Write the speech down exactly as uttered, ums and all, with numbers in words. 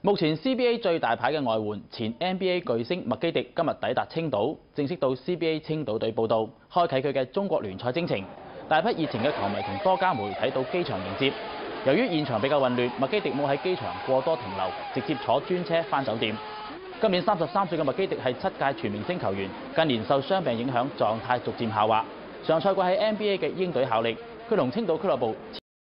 目前 C B A 最大牌嘅外援前 N B A 巨星麥基迪今日抵達青島，正式到 C B A 青島隊報到，開啟佢嘅中國聯賽征程。大批熱情嘅球迷同多家媒體到機場迎接。由於現場比較混亂，麥基迪冇喺機場過多停留，直接坐專車返酒店。今年三十三歲嘅麥基迪係七屆全明星球員，近年受傷病影響，狀態逐漸下滑。上賽季喺 N B A 嘅鷹隊效力，佢同青島俱樂部